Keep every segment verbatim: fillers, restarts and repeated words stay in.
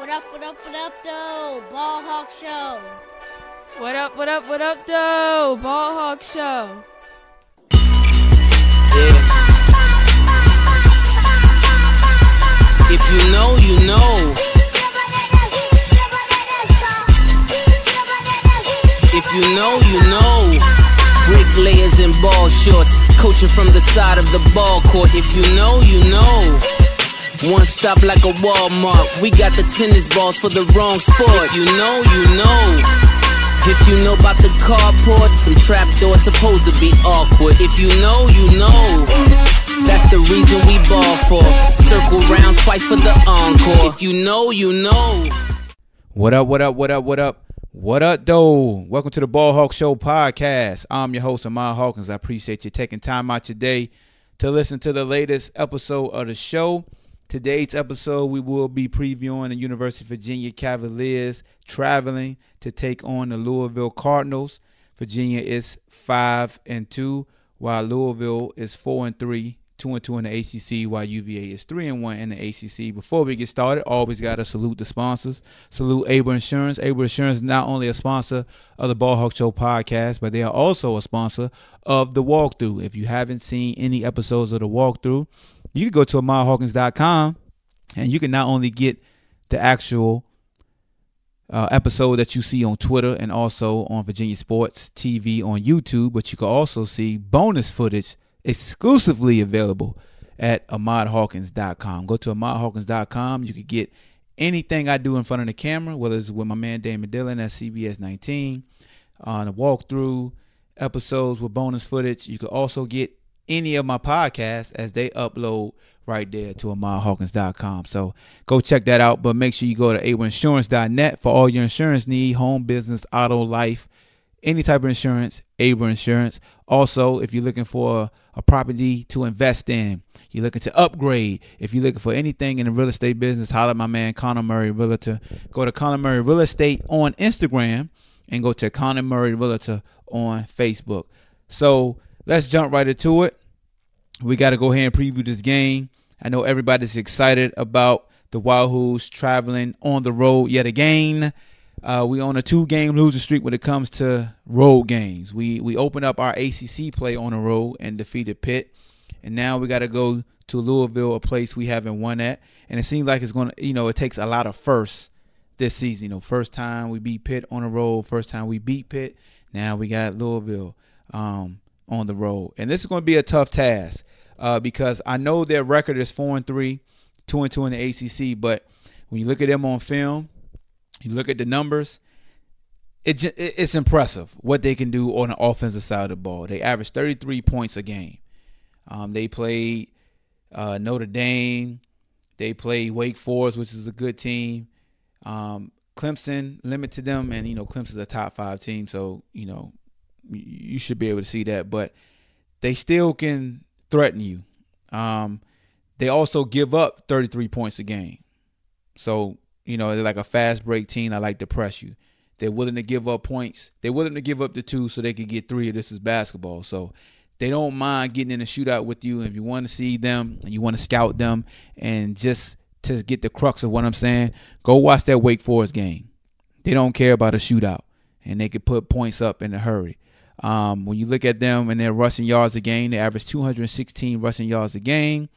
What up, what up, what up, though? Ball Hawk Show. What up, what up, what up, though? Ball Hawk Show. Yeah. If you know, you know. If you know, you know. Bricklayers in ball shorts, coaching from the side of the ball court. If you know, you know. One stop like a Walmart. We got the tennis balls for the wrong sport. If you know, you know. If you know about the carport, them trapdoors supposed to be awkward. If you know, you know. That's the reason we ball for. Circle round twice for the encore. If you know, you know. What up, what up, what up, what up? What up, though? Welcome to the Ball Hawk Show podcast. I'm your host, Ahmad Hawkins. I appreciate you taking time out today to listen to the latest episode of the show. Today's episode, we will be previewing the University of Virginia Cavaliers traveling to take on the Louisville Cardinals. Virginia is five and two, while Louisville is four and three, two and two in the A C C, while U V A is three and one in the A C C. Before we get started, always got to salute the sponsors. Salute Able Insurance. Able Insurance is not only a sponsor of the Ball Hawk Show podcast, but they are also a sponsor of the Walkthrough. If you haven't seen any episodes of the Walkthrough, you can go to ahmad hawkins dot com and you can not only get the actual uh, episode that you see on Twitter and also on Virginia Sports T V on YouTube, but you can also see bonus footage exclusively available at ahmad hawkins dot com. Go to ahmad hawkins dot com. You can get anything I do in front of the camera, whether it's with my man Damon Dillon at C B S nineteen, on the walkthrough episodes with bonus footage. You can also get any of my podcasts as they upload right there to ahmad hawkins dot com. So go check that out, but make sure you go to able insurance dot net for all your insurance need, home, business, auto, life, any type of insurance, Able Insurance. Also, if you're looking for a property to invest in, you're looking to upgrade, if you're looking for anything in the real estate business, holler at my man Connor Murray Realtor. Go to Connor Murray Real Estate on Instagram and go to Connor Murray Realtor on Facebook. So let's jump right into it. We got to go ahead and preview this game. I know everybody's excited about the Wahoos traveling on the road yet again. Uh, we on a two-game losing streak when it comes to road games. We we opened up our A C C play on the road and defeated Pitt, and now we got to go to Louisville, a place we haven't won at. And it seems like it's going to, you know, it takes a lot of firsts this season. You know, first time we beat Pitt on the road, first time we beat Pitt. Now we got Louisville um, on the road, and this is going to be a tough task uh, because I know their record is four and three, two and two in the A C C. But when you look at them on film, you look at the numbers, it, it's impressive what they can do on the offensive side of the ball. They average thirty-three points a game. Um, they played uh, Notre Dame. They played Wake Forest, which is a good team. Um, Clemson limited them, and, you know, Clemson's a top five team, so, you know, you should be able to see that. But they still can threaten you. Um, they also give up thirty-three points a game. So, you know, they're like a fast break team. I like to press you. They're willing to give up points. They're willing to give up the two so they can get three. This is basketball. So they don't mind getting in a shootout with you. If you want to see them and you want to scout them and just to get the crux of what I'm saying, go watch that Wake Forest game. They don't care about a shootout, and they can put points up in a hurry. Um, when you look at them and their rushing yards a game, they average two hundred sixteen rushing yards a game,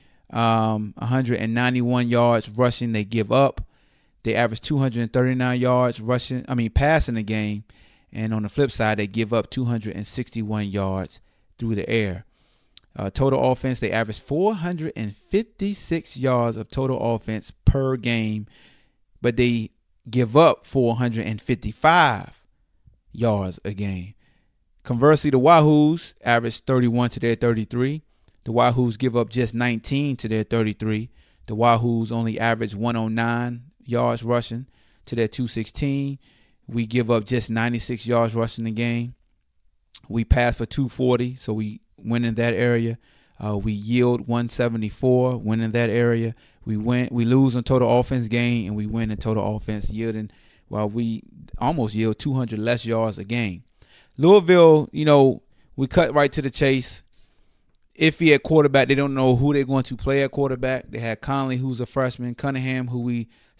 um, one hundred ninety-one yards rushing they give up. They average two hundred thirty-nine yards rushing, I mean, passing a game. And on the flip side, they give up two hundred sixty-one yards through the air. Uh, total offense, they average four hundred fifty-six yards of total offense per game, but they give up four hundred fifty-five yards a game. Conversely, the Wahoos average thirty-one to their thirty-three. The Wahoos give up just nineteen to their thirty-three. The Wahoos only average one oh nine yards rushing to their two sixteen. We give up just ninety-six yards rushing the game. We pass for two forty, so we win in that area. Uh, we yield one seventy-four, win in that area. We win, we lose in total offense gain, and we win in total offense yielding. While we almost yield two hundred less yards a game. Louisville, you know, we cut right to the chase. Iffy at quarterback. They don't know who they're going to play at quarterback. They had Conley, who's a freshman, Cunningham, who we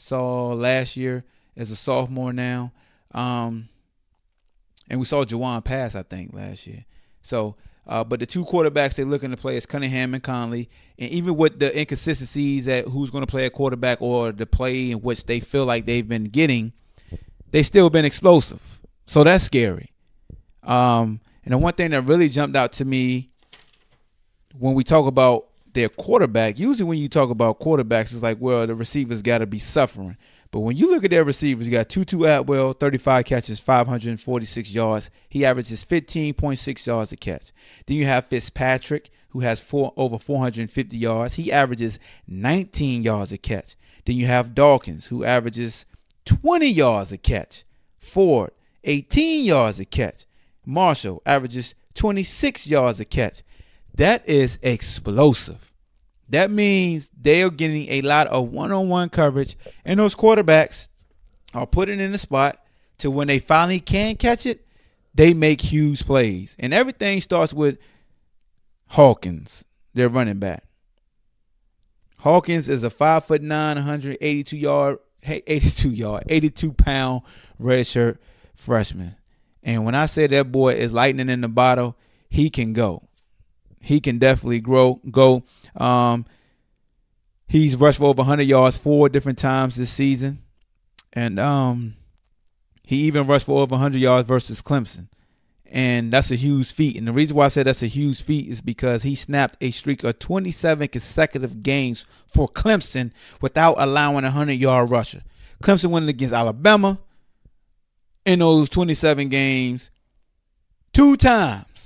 saw last year as a sophomore now. Um, and we saw Juwan pass, I think, last year. So, uh, but the two quarterbacks they're looking to play is Cunningham and Conley. And even with the inconsistencies at who's going to play at quarterback or the play in which they feel like they've been getting, they still been explosive. So that's scary. Um, and the one thing that really jumped out to me when we talk about their quarterback, usually when you talk about quarterbacks, it's like, well, the receivers got to be suffering. But when you look at their receivers, you got Tutu Atwell, thirty-five catches, five hundred forty-six yards. He averages fifteen point six yards a catch. Then you have Fitzpatrick, who has four over four hundred fifty yards. He averages nineteen yards a catch. Then you have Dawkins, who averages twenty yards a catch. Ford, eighteen yards a catch. Marshall averages twenty-six yards a catch. That is explosive. That means they are getting a lot of one-on-one coverage, and those quarterbacks are put it in the spot to when they finally can catch it, they make huge plays. And everything starts with Hawkins, their running back. Hawkins is a five foot nine, one hundred eighty-two yard, eighty-two yard, eighty-two pound redshirt freshman. And when I say that boy is lightning in the bottle, he can go. He can definitely grow, go. Um, he's rushed for over one hundred yards four different times this season. And um, he even rushed for over one hundred yards versus Clemson. And that's a huge feat. And the reason why I said that's a huge feat is because he snapped a streak of twenty-seven consecutive games for Clemson without allowing a one hundred yard rusher. Clemson went against Alabama in those twenty-seven games two times.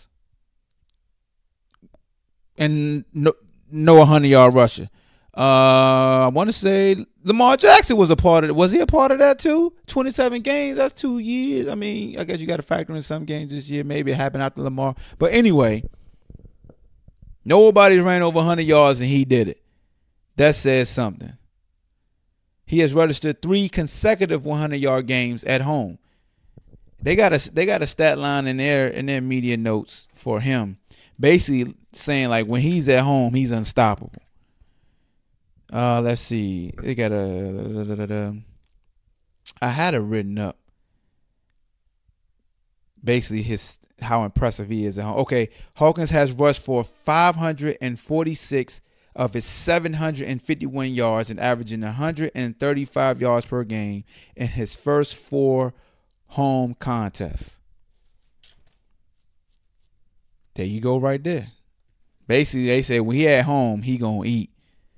And no, no one hundred yard rusher. Uh, I want to say Lamar Jackson was a part of it. Was he a part of that too? twenty-seven games, that's two years. I mean, I guess you got to factor in some games this year. Maybe it happened after Lamar. But anyway, nobody ran over one hundred yards and he did it. That says something. He has registered three consecutive one hundred yard games at home. They got a they got a stat line in their in their media notes for him, basically saying like when he's at home, he's unstoppable. Uh, let's see. They got a. I had it written up. Basically, his how impressive he is at home. Okay, Hawkins has rushed for five hundred forty-six of his seven hundred fifty-one yards and averaging one hundred thirty-five yards per game in his first four home contests. There you go, right there. Basically, they say when he at home, he gonna eat.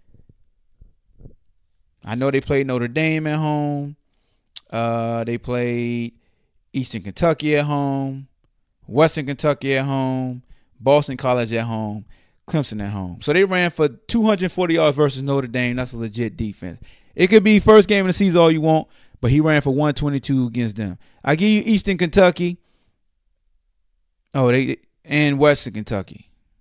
I know they played Notre Dame at home. Uh, they played Eastern Kentucky at home, Western Kentucky at home, Boston College at home, Clemson at home. So they ran for two hundred forty yards versus Notre Dame. That's a legit defense. It could be first game of the season all you want, but he ran for one twenty-two against them. I give you Eastern Kentucky. Oh, they and Western Kentucky.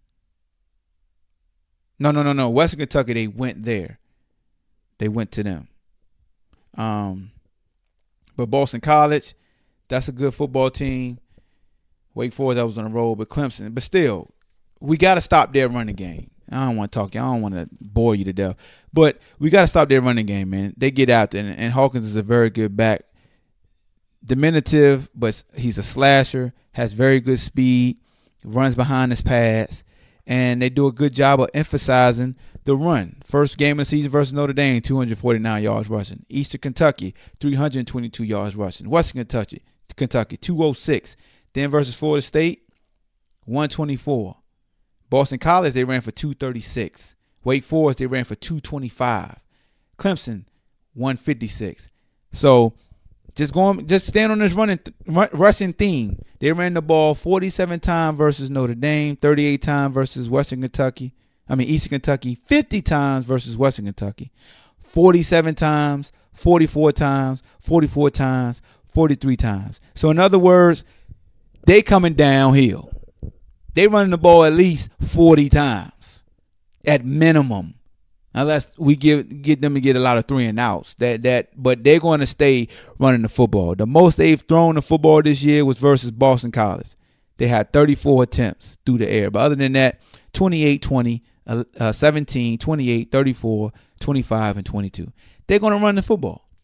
No, no, no, no. Western Kentucky, they went there. They went to them. Um, but Boston College, that's a good football team. Wake Forest, that was on the road, but Clemson. But still, we got to stop their running game. I don't want to talk. I don't want to bore you to death. But we got to stop their running game, man. They get out there, and, and Hawkins is a very good back. Diminutive, but he's a slasher, has very good speed, runs behind his pads, and they do a good job of emphasizing the run. First game of the season versus Notre Dame, two hundred forty-nine yards rushing. Eastern Kentucky, three hundred twenty-two yards rushing. Western Kentucky, Kentucky, two oh six. Then versus Florida State, one twenty-four. Boston College, they ran for two thirty-six. Wake Forest, they ran for two twenty-five. Clemson, one fifty-six. So just going, just stand on this running, th- rushing theme. They ran the ball forty-seven times versus Notre Dame, thirty-eight times versus Western Kentucky. I mean, Eastern Kentucky, fifty times versus Western Kentucky, forty-seven times, forty-four times, forty-four times, forty-three times. So in other words, they coming downhill. They running the ball at least forty times at minimum, unless we give get them to get a lot of three and outs. That that, but they're going to stay running the football. The most they've thrown the football this year was versus Boston College. They had thirty-four attempts through the air, but other than that, twenty-eight, twenty, uh, seventeen, twenty-eight, thirty-four, twenty-five, and twenty-two. They're going to run the football.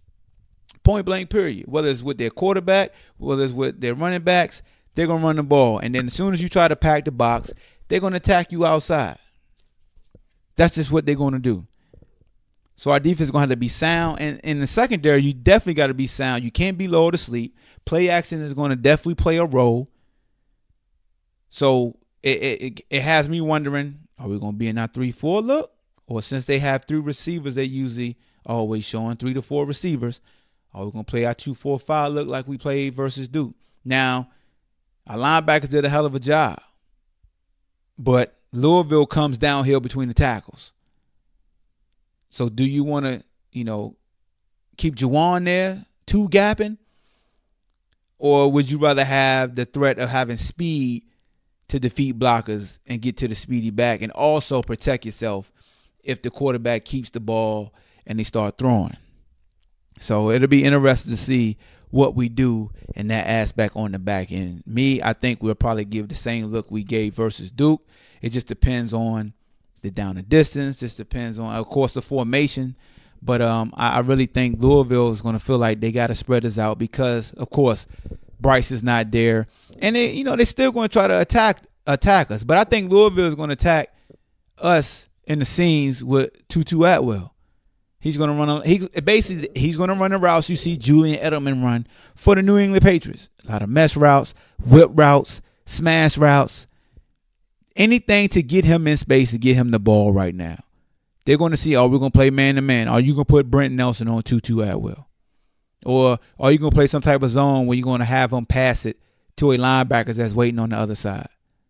Point blank, period. Whether it's with their quarterback, whether it's with their running backs, they're going to run the ball. And then as soon as you try to pack the box, they're going to attack you outside. That's just what they're going to do. So our defense is going to have to be sound. And in the secondary, you definitely got to be sound. You can't be low to sleep. Play action is going to definitely play a role. So it, it, it has me wondering, are we going to be in our three four look? Or since they have three receivers, they usually always showing three to four receivers, are we going to play our two four five look like we played versus Duke? Now, our linebackers did a hell of a job. But Louisville comes downhill between the tackles. So do you want to, you know, keep Juwan there, two gapping? Or would you rather have the threat of having speed to defeat blockers and get to the speedy back and also protect yourself if the quarterback keeps the ball and they start throwing? So it'll be interesting to see what we do in that aspect on the back end. Me, I think we'll probably give the same look we gave versus Duke. It just depends on the down and distance. Just depends on, of course, the formation. But um, I, I really think Louisville is going to feel like they got to spread us out because, of course, Bryce is not there. And, they, you know, they're still going to try to attack attack us. But I think Louisville is going to attack us in the seams with Tutu Atwell. He's going to run a, he basically he's going to run the routes you see Julian Edelman run for the New England Patriots. A lot of mesh routes, whip routes, smash routes, anything to get him in space to get him the ball right now. They're going to see, are we going to play man to man? Are you going to put Brent Nelson on Tutu Atwell? Or are you going to play some type of zone where you're going to have him pass it to a linebacker that's waiting on the other side?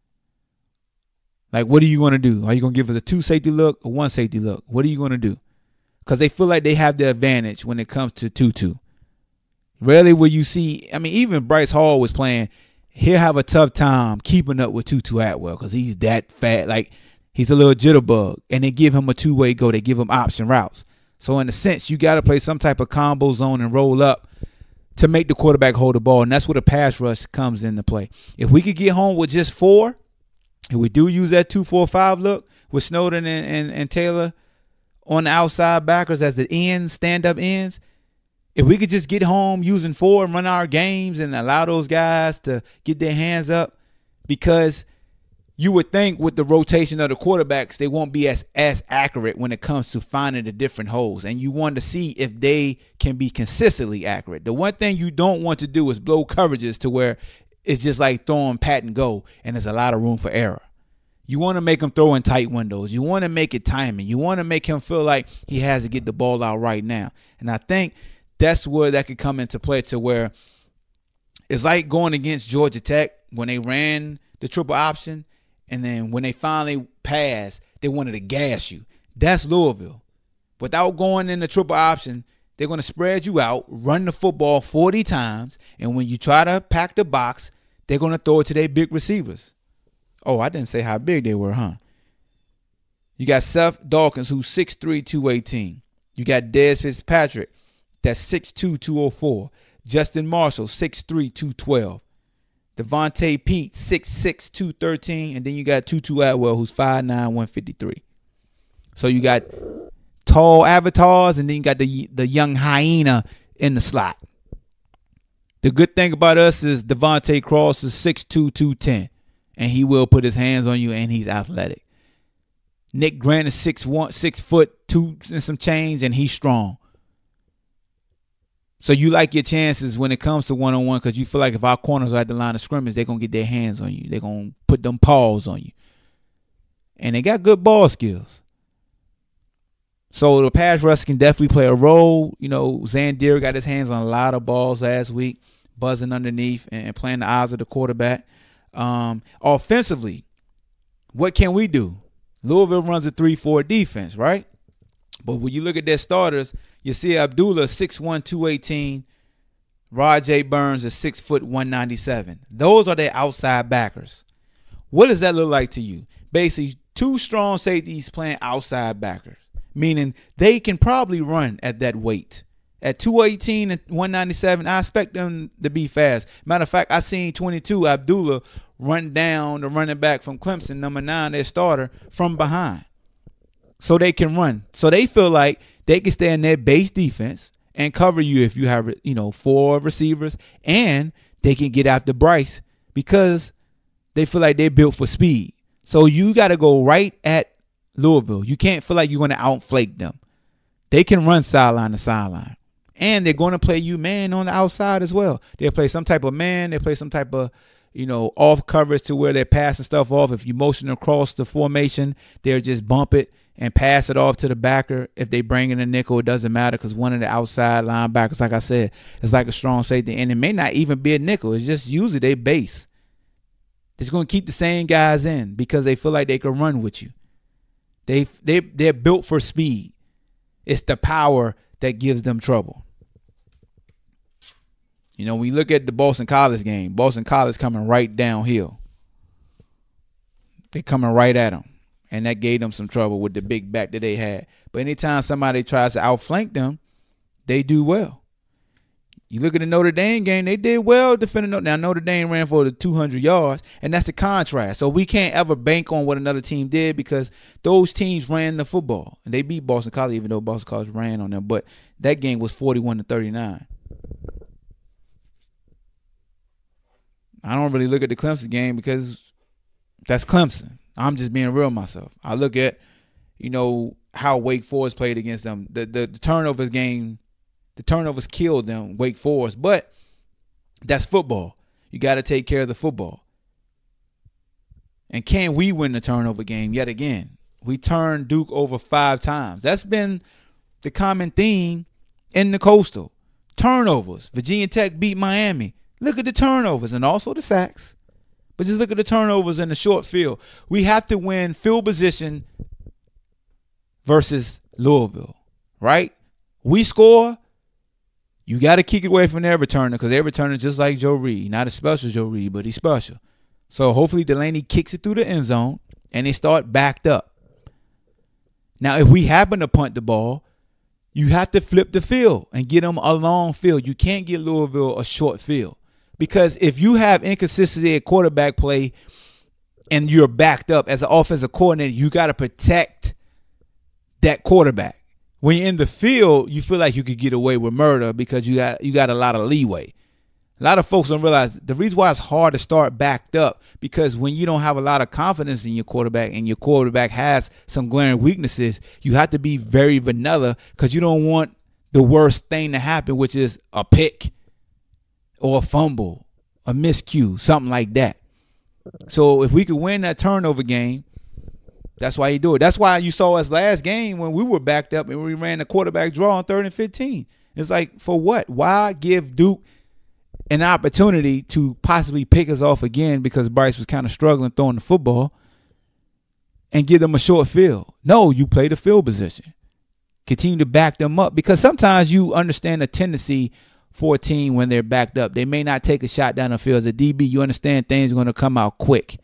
Like, what are you going to do? Are you going to give us a two safety look or one safety look? What are you going to do? Because they feel like they have the advantage when it comes to Tutu. Rarely will you see, I mean, even Bryce Hall was playing, he'll have a tough time keeping up with Tutu Atwell because he's that fat. Like, he's a little jitterbug. And they give him a two-way go. They give him option routes. So, in a sense, you got to play some type of combo zone and roll up to make the quarterback hold the ball. And that's where the pass rush comes into play. If we could get home with just four, and we do use that two four five look with Snowden and, and, and Taylor on the outside backers as the ends, stand-up ends, if we could just get home using four and run our games and allow those guys to get their hands up, because you would think with the rotation of the quarterbacks, they won't be as, as accurate when it comes to finding the different holes. And you want to see if they can be consistently accurate. The one thing you don't want to do is blow coverages to where it's just like throwing pat and go and there's a lot of room for error. You want to make him throw in tight windows. You want to make it timing. You want to make him feel like he has to get the ball out right now. And I think that's where that could come into play, to where it's like going against Georgia Tech when they ran the triple option, and then when they finally passed, they wanted to gas you. That's Louisville. Without going in the triple option, they're going to spread you out, run the football forty times, and when you try to pack the box, they're going to throw it to their big receivers. Oh, I didn't say how big they were, huh? You got Seth Dawkins, who's six three, two eighteen. You got Dez Fitzpatrick, that's six two, two oh four. Justin Marshall, six three, two twelve. Devontae Pete, six six, two thirteen. And then you got Tutu Atwell, who's five nine, one fifty-three. So you got tall avatars, and then you got the, the young hyena in the slot. The good thing about us is Devontae Cross is six two, two ten. And he will put his hands on you, and he's athletic. Nick Grant is six one, six foot two and some change, and he's strong. So you like your chances when it comes to one-on-one, because you feel like if our corners are at the line of scrimmage, they're going to get their hands on you. They're going to put them paws on you. And they got good ball skills. So the pass rush can definitely play a role. You know, Zandier got his hands on a lot of balls last week, buzzing underneath and playing the eyes of the quarterback. Um, offensively, what can we do? Louisville runs a three four defense, right? But when you look at their starters, you see Abdullah six one, two eighteen. Rajay Burns is six foot, one ninety-seven. Those are their outside backers. What does that look like to you? Basically, two strong safeties playing outside backers, meaning they can probably run at that weight. At two eighteen and one ninety-seven, I expect them to be fast. Matter of fact, I seen twenty-two, Abdullah, run down the running back from Clemson, number nine, their starter, from behind. So they can run. So they feel like they can stay in their base defense and cover you if you have, you know, four receivers, and they can get after Bryce because they feel like they're built for speed. So you got to go right at Louisville. You can't feel like you're going to outflake them. They can run sideline to sideline. And they're going to play you man on the outside as well. They'll play some type of man. They play some type of, you know, off coverage to where they're passing stuff off. If you motion across the formation, they'll just bump it and pass it off to the backer. If they bring in a nickel, it doesn't matter because one of the outside linebackers, like I said, is like a strong safety. And it may not even be a nickel. It's just usually they base. It's going to keep the same guys in because they feel like they can run with you. They, they, they're built for speed. It's the power that gives them trouble. You know, when you look at the Boston College game, Boston College coming right downhill. They coming right at them. And that gave them some trouble with the big back that they had. But anytime somebody tries to outflank them, they do well. You look at the Notre Dame game, they did well defending. Now, Notre Dame ran for the two hundred yards, and that's the contrast. So we can't ever bank on what another team did because those teams ran the football. And they beat Boston College, even though Boston College ran on them. But that game was forty-one to thirty-nine. I don't really look at the Clemson game because that's Clemson. I'm just being real myself. I look at, you know, how Wake Forest played against them. The, the, the turnovers game, the turnovers killed them, Wake Forest. But that's football. You got to take care of the football. And can we win the turnover game yet again? We turned Duke over five times. That's been the common theme in the Coastal. Turnovers. Virginia Tech beat Miami. Look at the turnovers and also the sacks. But just look at the turnovers in the short field. We have to win field position versus Louisville, right? We score, you got to kick it away from their returner because their returner just like Joe Reed. Not a special Joe Reed, but he's special. So hopefully Delaney kicks it through the end zone and they start backed up. Now, if we happen to punt the ball, you have to flip the field and get them a long field. You can't get Louisville a short field. Because if you have inconsistency at quarterback play and you're backed up as an offensive coordinator, you got to protect that quarterback. When you're in the field, you feel like you could get away with murder because you got you got a lot of leeway. A lot of folks don't realize the reason why it's hard to start backed up because when you don't have a lot of confidence in your quarterback and your quarterback has some glaring weaknesses, you have to be very vanilla because you don't want the worst thing to happen, which is a pick or a fumble, a miscue, something like that. So if we could win that turnover game, that's why you do it. That's why you saw us last game when we were backed up and we ran the quarterback draw on third and fifteen. It's like, for what? Why give Duke an opportunity to possibly pick us off again because Bryce was kind of struggling throwing the football and give them a short field? No, you play the field position. Continue to back them up because sometimes you understand the tendency for a team when they're backed up. They may not take a shot down the field. As a D B, you understand things are going to come out quick.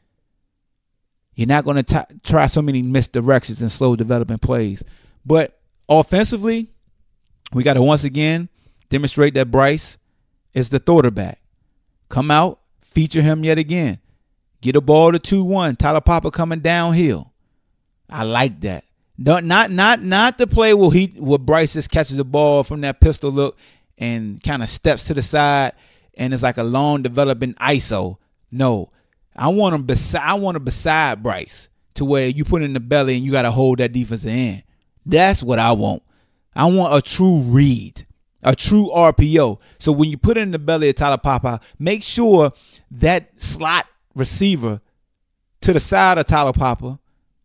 You're not going to try so many misdirections and slow developing plays. But offensively, we got to once again demonstrate that Bryce is the quarterback. Come out, feature him yet again. Get a ball to two one. Tyler Papa coming downhill. I like that. Not not not not the play where he where Bryce just catches the ball from that pistol look and kind of steps to the side and it's like a long developing I S O. No, I want him beside. I want him beside Bryce to where you put it in the belly and you got to hold that defensive end. That's what I want. I want a true read, a true R P O. So when you put it in the belly of Tyler Papa, make sure that slot receiver to the side of Tyler Papa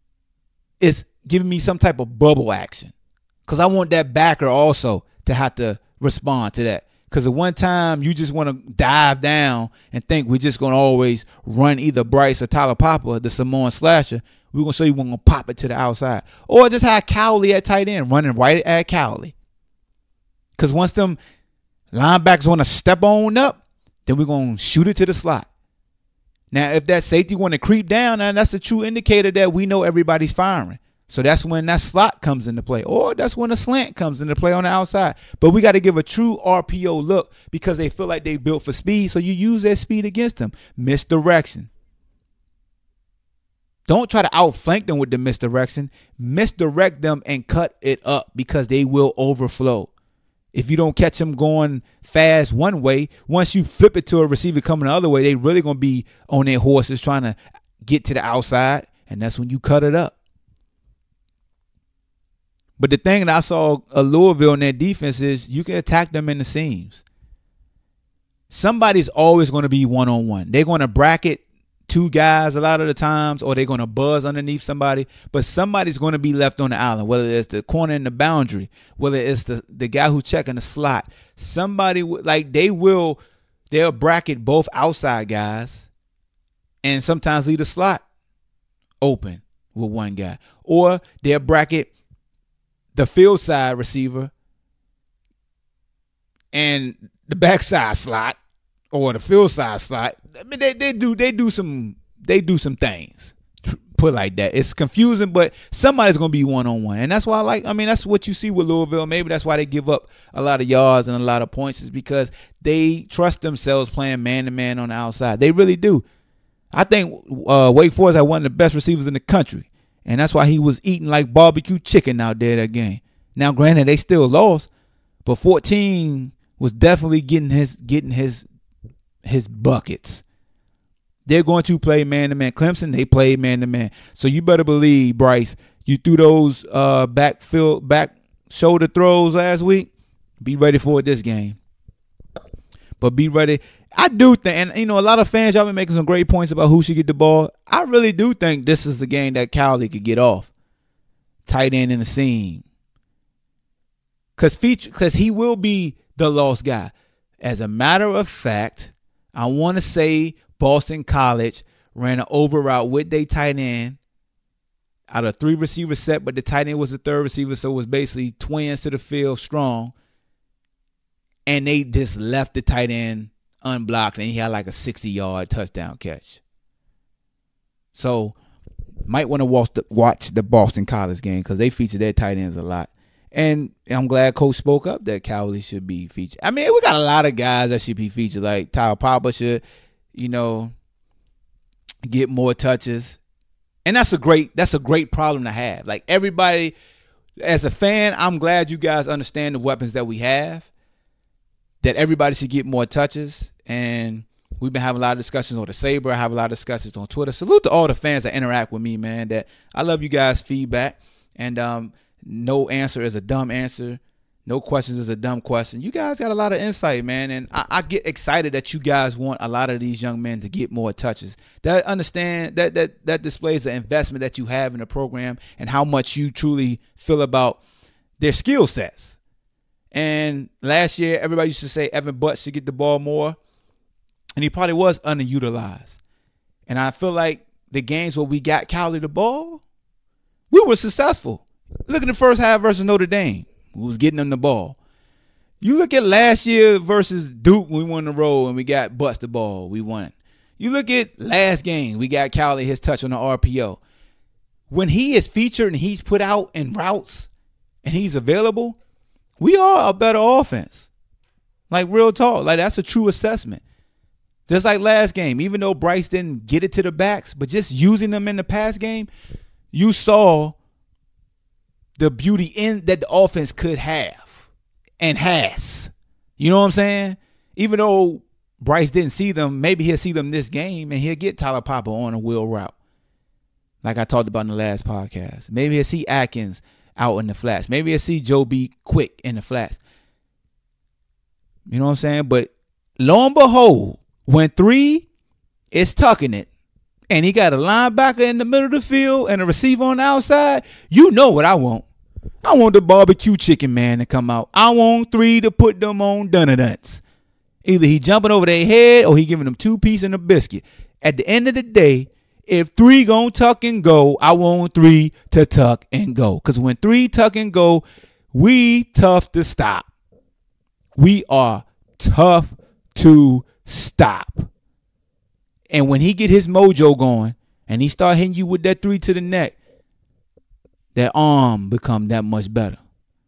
is giving me some type of bubble action because I want that backer also to have to respond to that. Because at one time you just want to dive down and think we're just going to always run either Bryce or Tyler Papa, the Samoan slasher. We're going to show you we're going to pop it to the outside. Or just have Cowley at tight end running right at Cowley. Because once them linebackers want to step on up, then we're going to shoot it to the slot. Now, if that safety want to creep down, now that's a true indicator that we know everybody's firing. So that's when that slot comes into play. Or that's when a slant comes into play on the outside. But we got to give a true R P O look because they feel like they built for speed. So you use that speed against them. Misdirection. Don't try to outflank them with the misdirection. Misdirect them and cut it up because they will overflow. If you don't catch them going fast one way, once you flip it to a receiver coming the other way, they really going to be on their horses trying to get to the outside, and that's when you cut it up. But the thing that I saw a Louisville in their defense is you can attack them in the seams. Somebody's always going to be one-on-one. They're going to bracket two guys a lot of the times, or they're going to buzz underneath somebody, but somebody's going to be left on the island, whether it's the corner in the boundary, whether it's the, the guy who's checking the slot. Somebody, like, they will, they'll bracket both outside guys and sometimes leave the slot open with one guy. Or they'll bracket the field side receiver and the backside slot or the field side slot. I mean, they, they do they do some they do some things. Put it like that. It's confusing, but somebody's gonna be one on one, and that's why I like. I mean, that's what you see with Louisville. Maybe that's why they give up a lot of yards and a lot of points, is because they trust themselves playing man to man on the outside. They really do. I think uh, Wake Forest had one of the best receivers in the country, and that's why he was eating like barbecue chicken out there that game. Now, granted, they still lost, but fourteen was definitely getting his getting his his buckets. They're going to play man-to-man. Clemson, they played man-to-man. So you better believe, Bryce, you threw those uh, backfield, back shoulder throws last week. Be ready for it this game. But be ready. I do think, and, you know, a lot of fans, y'all been making some great points about who should get the ball. I really do think this is the game that Cowley could get off. Tight end in the seam. Because feature, because he will be the lost guy. As a matter of fact, I want to say Boston College ran an over route with their tight end out of three receiver set, but the tight end was the third receiver, so it was basically twins to the field strong. And they just left the tight end unblocked, and he had like a sixty-yard touchdown catch. So might want to watch the, watch the Boston College game because they feature their tight ends a lot. And I'm glad Coach spoke up that Cowley should be featured. I mean, we got a lot of guys that should be featured. Like Tyler Papa should, you know, get more touches. And that's a great that's a great problem to have. Like, everybody, as a fan, I'm glad you guys understand the weapons that we have, that everybody should get more touches. And we've been having a lot of discussions on the Sabre. I have a lot of discussions on Twitter. Salute to all the fans that interact with me, man. That I love you guys' feedback. And um no answer is a dumb answer. No questions is a dumb question. You guys got a lot of insight, man. And I, I get excited that you guys want a lot of these young men to get more touches. That understand that that that displays the investment that you have in the program and how much you truly feel about their skill sets. And last year, everybody used to say Evan Butts should get the ball more. And he probably was underutilized. And I feel like the games where we got Cowley the ball, we were successful. Look at the first half versus Notre Dame, who was getting them the ball. You look at last year versus Duke, we won the road and we got Butts the ball. We won. You look at last game, we got Cowley his touch on the R P O. When he is featured and he's put out in routes and he's available, we are a better offense. Like, real talk. Like, that's a true assessment. Just like last game, even though Bryce didn't get it to the backs, but just using them in the pass game, you saw the beauty in that the offense could have and has. You know what I'm saying? Even though Bryce didn't see them, maybe he'll see them this game and he'll get Tyler Papa on a wheel route. Like I talked about in the last podcast. Maybe he'll see Atkins out in the flats. Maybe he'll see Joe B. Quick in the flats. You know what I'm saying? But lo and behold, when three is tucking it, and he got a linebacker in the middle of the field and a receiver on the outside, you know what I want. I want the barbecue chicken man to come out. I want three to put them on Dunaduns. Either he jumping over their head or he giving them two piece and a biscuit. At the end of the day, if three gonna tuck and go, I want three to tuck and go. Because when three tuck and go, we tough to stop. We are tough to stop. And when he get his mojo going and he start hitting you with that three to the neck, that arm become that much better.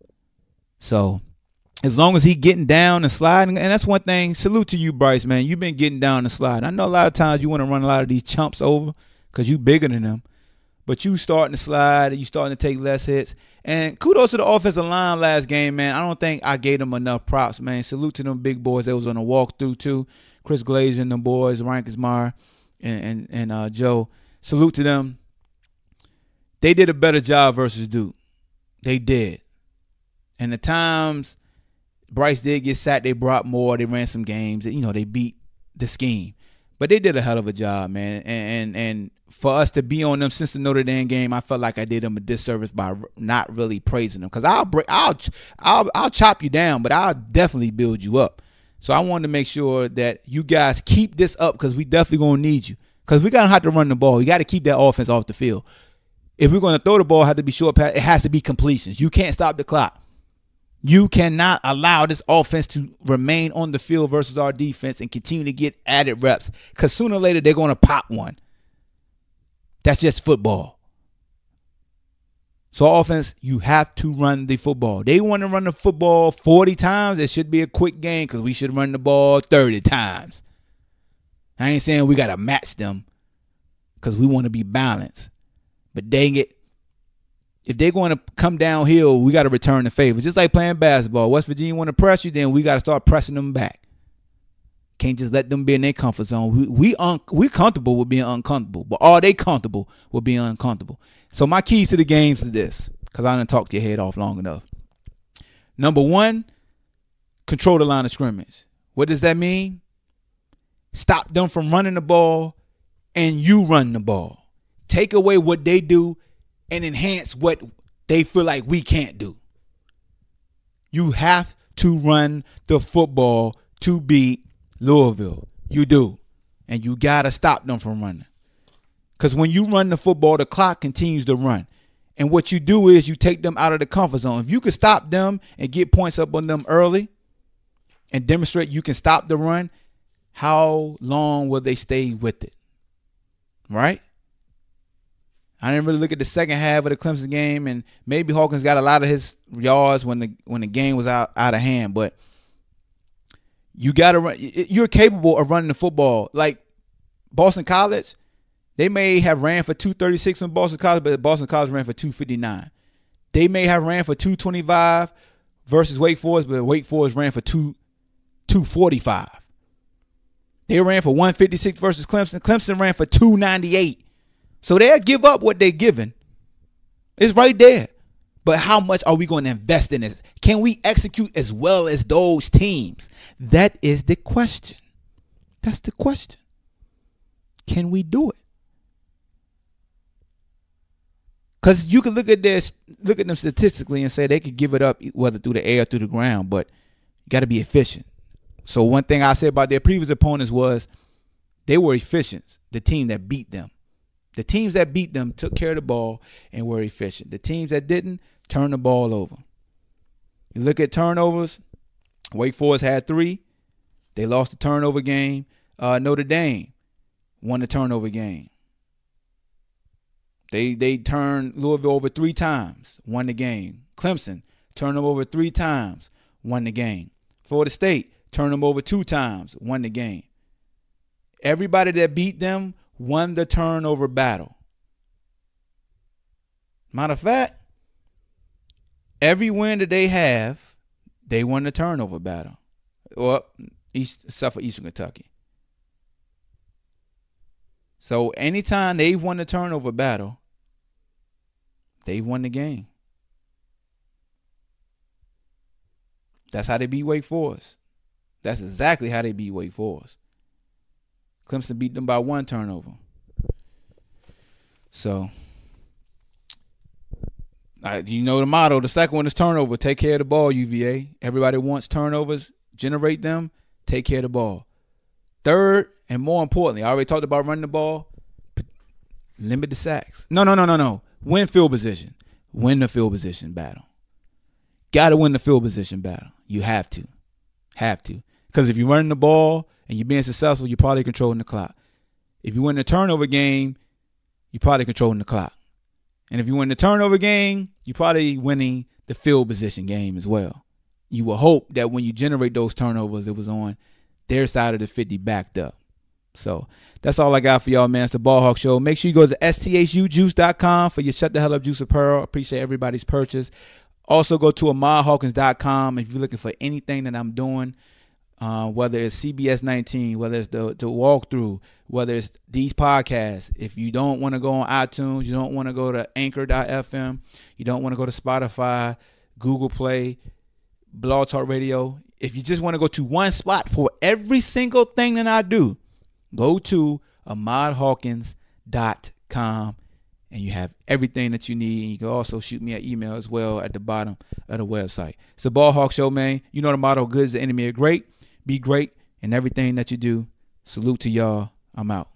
So as long as he getting down and sliding, and that's one thing, salute to you, Bryce, man. You've been getting down and sliding. I know a lot of times you want to run a lot of these chumps over because you bigger than them. but you starting to slide, you starting to take less hits. And kudos to the offensive line last game, man. I don't think I gave them enough props, man. Salute to them big boys that was on the walkthrough too. Chris Glazier and them boys, Ryan Kuzmar and and, and uh, Joe. Salute to them. They did a better job versus Duke. They did. And the times Bryce did get sacked, they brought more. They ran some games. You know, they beat the scheme. But they did a hell of a job, man. And and, and for us to be on them since the Notre Dame game, I felt like I did them a disservice by not really praising them. Because I'll, break, I'll, I'll, I'll chop you down, but I'll definitely build you up. So I wanted to make sure that you guys keep this up because we definitely going to need you. Because we're going to have to run the ball. You got to keep that offense off the field. If we're going to throw the ball, it has to be short pass. It has to be completions. You can't stop the clock. You cannot allow this offense to remain on the field versus our defense and continue to get added reps. Because sooner or later, they're going to pop one. That's just football. So offense, you have to run the football. They want to run the football forty times. It should be a quick game because we should run the ball thirty times. I ain't saying we got to match them because we want to be balanced. But dang it, if they're going to come downhill, we got to return the favor. Just like playing basketball. West Virginia want to press you, then we got to start pressing them back. Can't just let them be in their comfort zone. We we un, we comfortable with being uncomfortable, but are they comfortable with being uncomfortable? So my keys to the games is this, because I done talked your head off long enough. Number one, control the line of scrimmage. What does that mean? Stop them from running the ball, and you run the ball. Take away what they do and enhance what they feel like we can't do. You have to run the football to beat Louisville. You do. And you got to stop them from running. Because when you run the football, the clock continues to run. And what you do is you take them out of the comfort zone. If you can stop them and get points up on them early and demonstrate you can stop the run, how long will they stay with it? Right? I didn't really look at the second half of the Clemson game, and maybe Hawkins got a lot of his yards when the when the game was out, out of hand. But you got to run. You're capable of running the football. Like Boston College, they may have ran for two thirty-six in Boston College, but Boston College ran for two fifty-nine. They may have ran for two twenty-five versus Wake Forest, but Wake Forest ran for two forty-five. They ran for one fifty-six versus Clemson. Clemson ran for two ninety-eight. So they'll give up what they're giving. It's right there. But how much are we going to invest in this? Can we execute as well as those teams? That is the question. That's the question. Can we do it? Because you can look at this, look at them statistically and say they could give it up whether through the air or through the ground, but you got to be efficient. So one thing I said about their previous opponents was they were efficient, the team that beat them. The teams that beat them took care of the ball and were efficient. The teams that didn't turned the ball over. You look at turnovers, Wake Forest had three. They lost the turnover game. Uh, Notre Dame won the turnover game. They they turned Louisville over three times, won the game. Clemson turned them over three times, won the game. Florida State turned them over two times, won the game. Everybody that beat them won the turnover battle. Matter of fact, every win that they have, they won the turnover battle. Or East, except for Eastern Kentucky. So anytime they've won the turnover battle, they've won the game. That's how they beat Wake Forest. That's exactly how they beat Wake Forest. Clemson beat them by one turnover. So, uh, you know the motto. The second one is turnover. Take care of the ball, U V A. Everybody wants turnovers. Generate them. Take care of the ball. Third, and more importantly, I already talked about running the ball. Limit the sacks. No, no, no, no, no. Win field position. Win the field position battle. Got to win the field position battle. You have to. Have to. Because if you're running the ball and you're being successful, you're probably controlling the clock. If you win the turnover game, you're probably controlling the clock. And if you win the turnover game, you're probably winning the field position game as well. You will hope that when you generate those turnovers, it was on their side of the fifty backed up. So that's all I got for y'all, man. It's the Ball Hawk Show. Make sure you go to S T H U juice dot com for your Shut the Hell Up Juice apparel. Appreciate everybody's purchase. Also go to ahmad hawkins dot com if you're looking for anything that I'm doing, uh, whether it's C B S nineteen, whether it's the, the walkthrough, whether it's these podcasts. If you don't want to go on iTunes, you don't want to go to anchor dot f m, you don't want to go to Spotify, Google Play, Blog Talk Radio. If you just want to go to one spot for every single thing that I do, go to ahmad hawkins dot com and you have everything that you need. And you can also shoot me an email as well at the bottom of the website. It's the Ball Hawk Show, man. You know the motto, good is the enemy of great. Be great in everything that you do. Salute to y'all. I'm out.